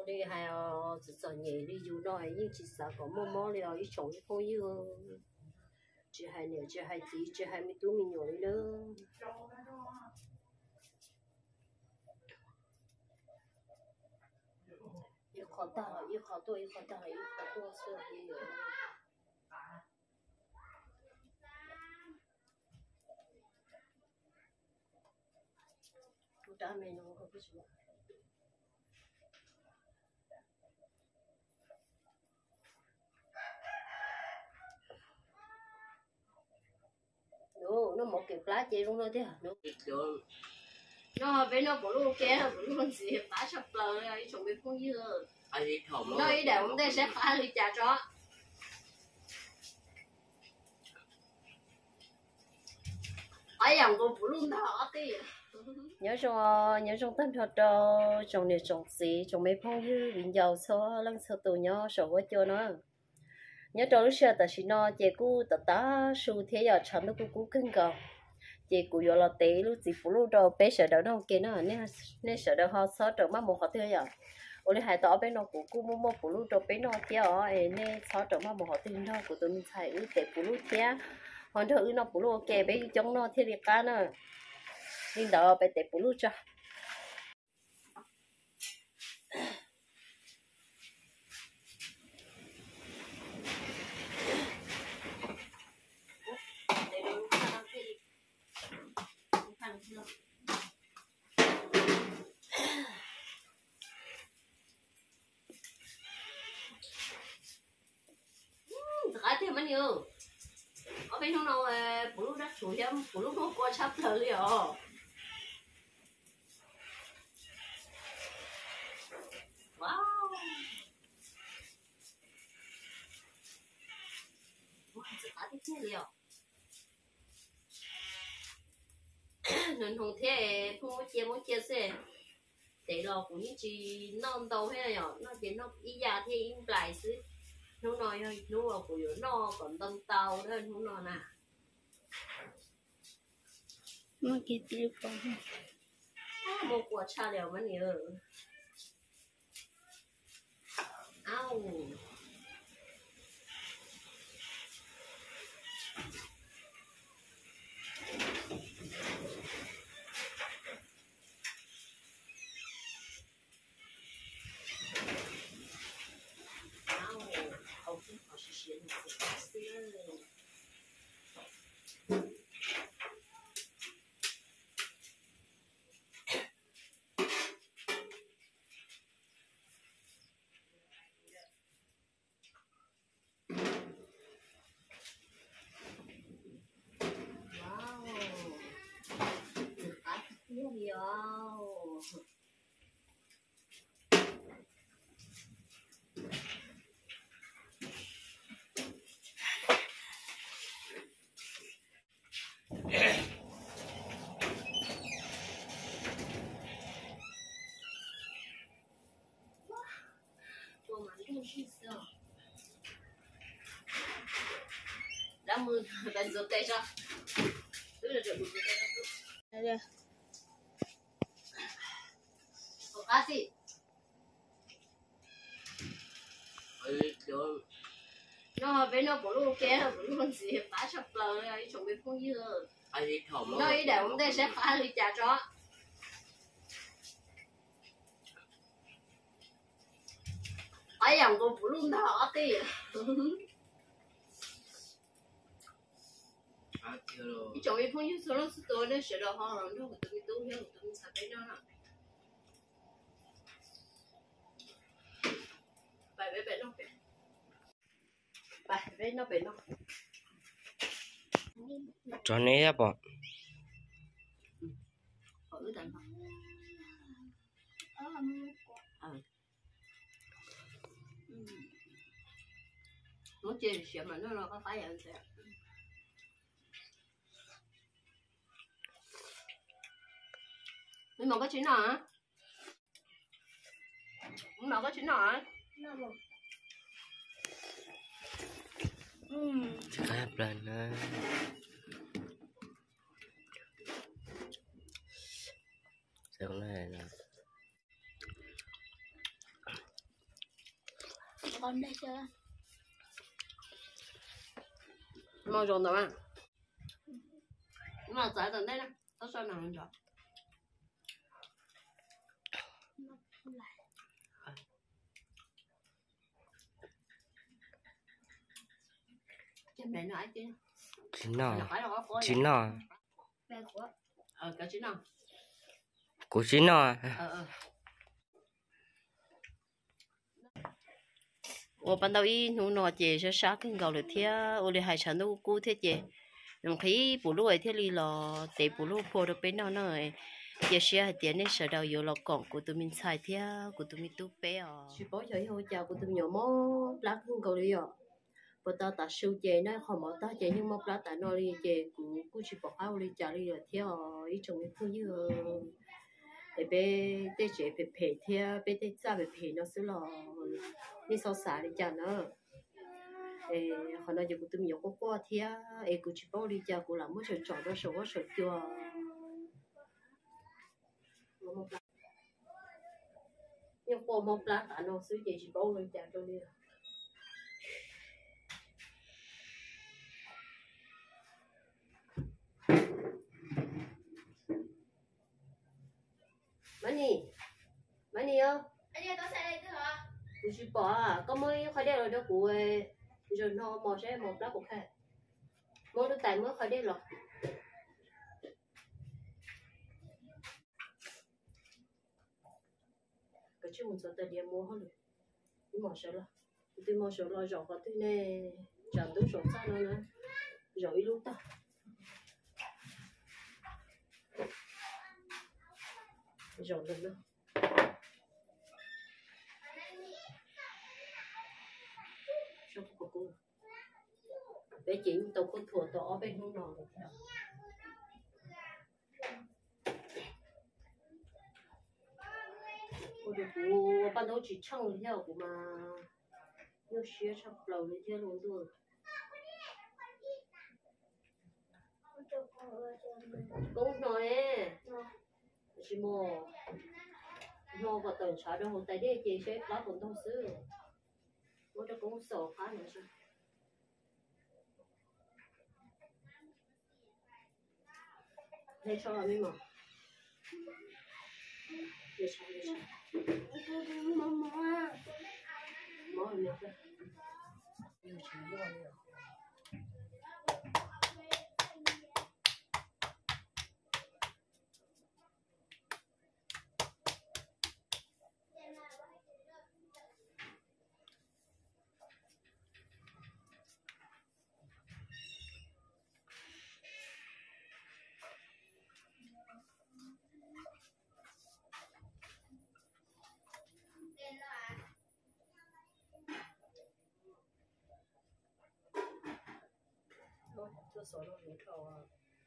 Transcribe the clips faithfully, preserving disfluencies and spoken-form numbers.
我哋係啊，就做嘢你要來，因其實個麼麼了，一種一朋友，只係你，只係自，只係咪都咪有了。一考大了，一考多，一考大了，一考多是也有。我大没弄，可不是。nó nó một kiểu lá chị luôn thôi thế hả nó nó bên nó bỏ luôn kia bỏ luôn gì phá sập lờ ấy chuẩn bị phong dưa nó ý để ông đây sẽ phá đi trà chó phải dòng cô bỏ luôn thọ tí nhớ cho nhớ trong tân thuật cho trong này trong gì trong mấy phong dưa bình giàu số lăng số tù nhớ sổ quá cho nó nhớ trong lúc xưa ta chỉ nói chị cô ta ta su thế giờ chẳng được cô cô kinh cầu chị cô giờ là té lúc chị phụ lúc đầu bé sợ đâu nó kia nó nè nè sợ đâu họ sợ trong mắt một họ thế giờ ôi hai tỏ bé nó cô cô mua mua phụ lúc đầu bé nó kia ở nè sợ trong mắt một họ thế nó của tôi mình xài ư té phụ lúc kia còn thử nó phụ lúc kia bé trong nó thế liệt cá nữa nhưng đó bé té phụ lúc cho cái thì mấy nhiêu ở bên trong nào bù lúc đất chủ em bù lúc nó qua sắp tới rồi wow cái thì thế rồi nên không thế không có chia muốn chia sẻ để lo cũng như chỉ non đầu hay là nó chỉ nó ý giả thì im lại chứ nó nói thôi nó là của nó còn tân tàu đó nó nói nè mà cái gì còn một quả trà đều mà nhiều ao wow đã mưa bạn giật tay sao tức là được đây đây có cá gì nó bên nó bỏ luôn kia bỏ luôn gì phá sập lờ ấy chuẩn bị phong dưa nó ý để ông đây sẽ phá đi trà chó phải dòng cô bỏ luôn thọ tí cái chỗ ấy phong dưa số nó số tôi nó sẽ đâu họ làm đâu của tôi tôi hiểu của tôi sao bên nó bài bé bé nó bé bài bé nó bé nó cho nên á bọn ở tận nó chơi chuyện mà nó nó có phải vậy sao nhưng mà có chuyện nào hả nhưng mà có chuyện nào hả khá lần á sao này là con đây chưa? Mau rồi đâu à? Mà tại tận đây nè, tao sao nào rồi? Chém này nó ai chứ? Chín nọ. Chín Chín nọ. Ờ, cả chín nọ. Của chín nọ. Ờ ờ. 我搬到一弄那姐是啥更高的天，我的海产都估贴姐，侬可以不录贴里了，得不录破的边那那诶，也是还点那时候有了讲，古都民菜贴，古都民都白啊。是包着以后家古都民有么拉更高的哟，不到打手姐那好么打姐你么拉打那里姐古古是不好的家里了贴哦，一种的朋友。 để bé để chế bé phê theo bé để ra bé phê nó xứ lo đi sau xả đi chả nữa, ê họ nói giờ cũng tụi mình có qua theo, ê cũng chỉ bảo đi chả cũng làm mấy chuyện trò đó sợ quá sợ chưa, nhưng qua một lát anh nó xứ gì chỉ bảo đi chả cho đi. Mani, Mani ơ. Anh ơi, tôi xe đây chứ hả? Tôi chỉ bỏ à, có mới khỏi đây rồi đó cụ ơi. Rồi nó mò sẽ một lá cục khác. Mới được tại mới khỏi đây rồi. Cái chuyện mình sẽ tới điểm mua hết rồi. Nhưng mà sẽ là, tôi mò sẽ là rõ vào tôi nè, chẳng đúng số xa nữa nè. Rồi lúc ta. Rồi lần nữa. Sao có cô? Bé chính tao có thua tao bên không nọ được. Cô được cô ban đầu chỉ chăng theo của mà nó xé chắp đầu lên theo luôn rồi. Cũng nói chỉ mò nó vào tận xã đó hồi tại đây chị sẽ lá còn đông xứ nó cho cũng sợ phá nữa chứ đây sao là mình mà đây sao đây sao mama mama mẹ kia nhiều chuyện nhiều nhiều tôi sợ nó bị thầu à.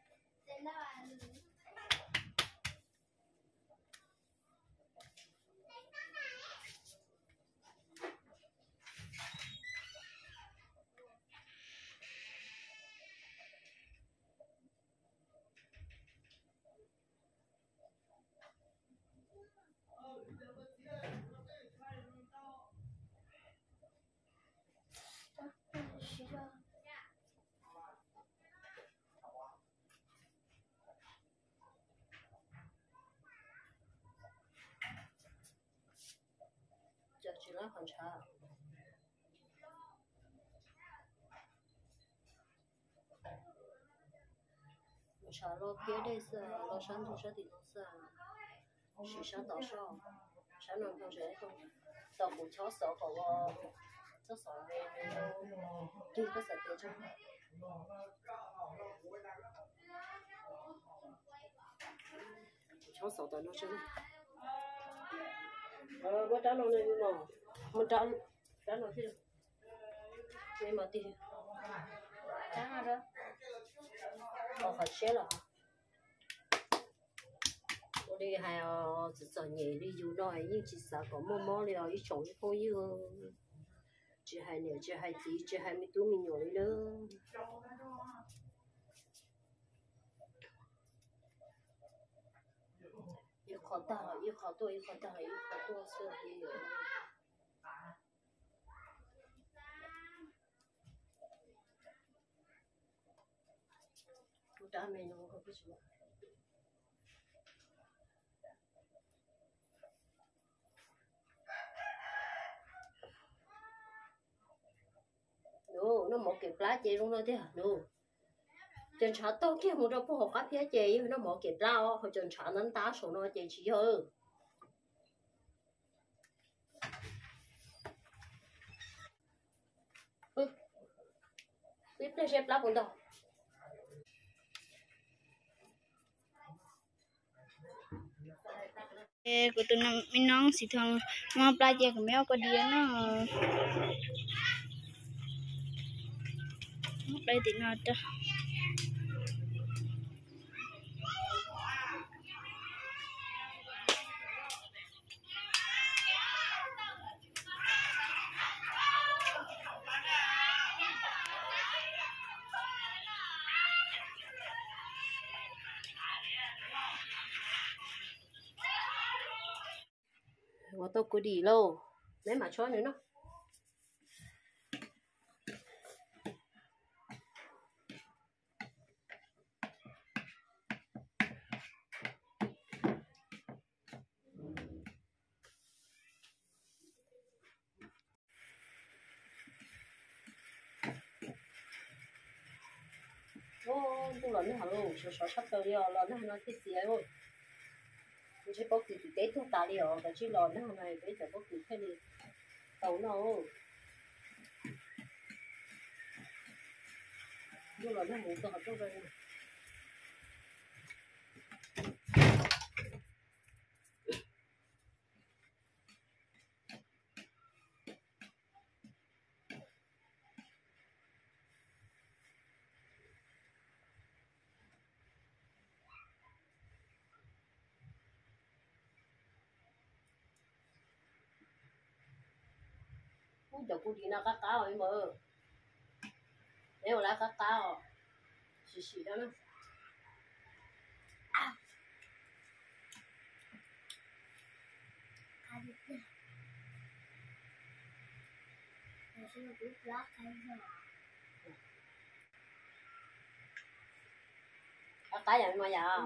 Giờ chỉ là phần trà. Trà lo phía đây giờ lo sáng thu sẽ thì nó sẽ chỉ sáng tỏ sau sáng năm không sẽ không tàu cũng chó sợ của chó sợ về đi có sợ tiền trong chó sợ tao nó chứ ờ có trả lời này mà mình trả trả lời thế này mà tiền trả đó ờ phải xé là我哋係啊，就就嘢你要攞係已經實講麼麼了，一種一個要，只係呢，只係自，只係咪都面用咯。一考大，一考多，一考大，一考多是也有。 trả mày nó không biết gì no nó một kịp lá chị luôn đó thế hả no chân chả to kia một đâu có học các phía chị nó một kịp lá họ chân chả nắn đá số nó chị chỉ hơn tiếp theo xếp lá cũng đâu của tụi nó mình nong xịt thằng mà playa của mèo có đi nó đây thì nó đó 我都估计喽，没买错呢。哦，不然你好喽，小小差不多了，那那这些哦。你去包几几袋土打理哦，但是老那那给就包几块的，豆呢哦。如果那没做好做个呢。cũng được cũng đi nào cá cá rồi mà nếu là cá cá rồi xì xì đó nó cá cá vậy mà giờ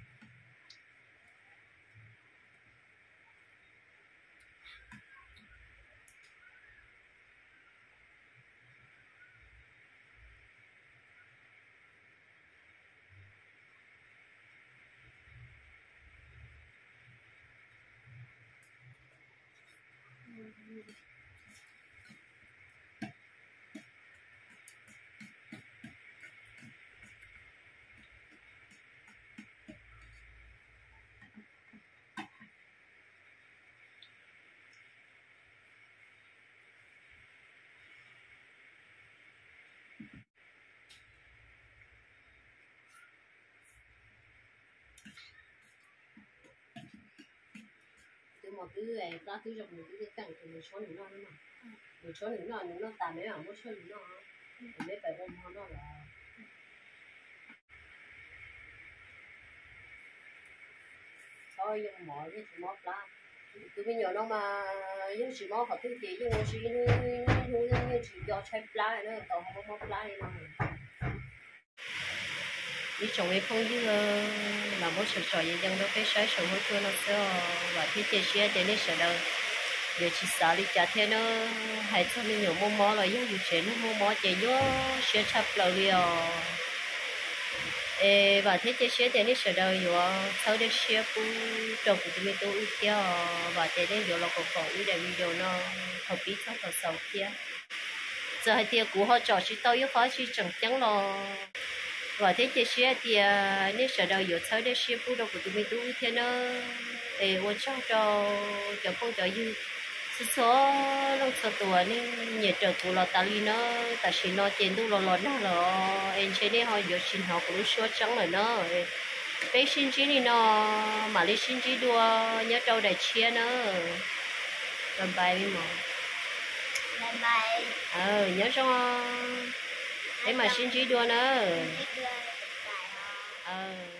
mà cứ ấy ra cứ dọc một cái cảnh thì mình cho nó nữa mà mình cho nó nó nó tạm mấy mà muốn cho nó mấy phải ôm nó là thôi dùng mọi cái chỉ mót lá cứ bây giờ nó mà những chỉ mót họ thứ gì nhưng mà chỉ những chỉ cho chơi lá nữa còn không có mót lá này nào đi trồng cái phong như là một sự sỏi dân đó cái sỏi sỏi hỗ trợ nó sẽ và thiết kế xe để nó sẽ đâu giờ chỉ xả đi trả thế nó hay cho nên nhiều món món là giống như chuyện nó món món chỉ nhớ xe chập lâu đi à và thiết kế xe để nó sẽ đâu rồi sau đó xe cũng trồng của mình tôi kia và để nó rồi là còn còn ý để video nó hợp lý cho nó sau kia giờ hay tiền của họ cho chỉ tao yếu phá chỉ chẳng chẳng lo và thế chế xe thì nếu sợ đâu giờ tới để xe phụ đâu của tụi mình tụi thế nó để quan trọng cho cho con cho dư số số lúc số tuổi nên nhiệt trở của nó ta li nó ta chỉ nó tiền tu lo lo nó lo em chơi này họ giờ xin họ cũng số trắng rồi nó bé xin chỉ đi nó mà lấy xin chỉ đua nhớ trâu đại chia nó làm bài đi mà làm bài ờ nhớ cho để mà xin chỉ đua nữa ờ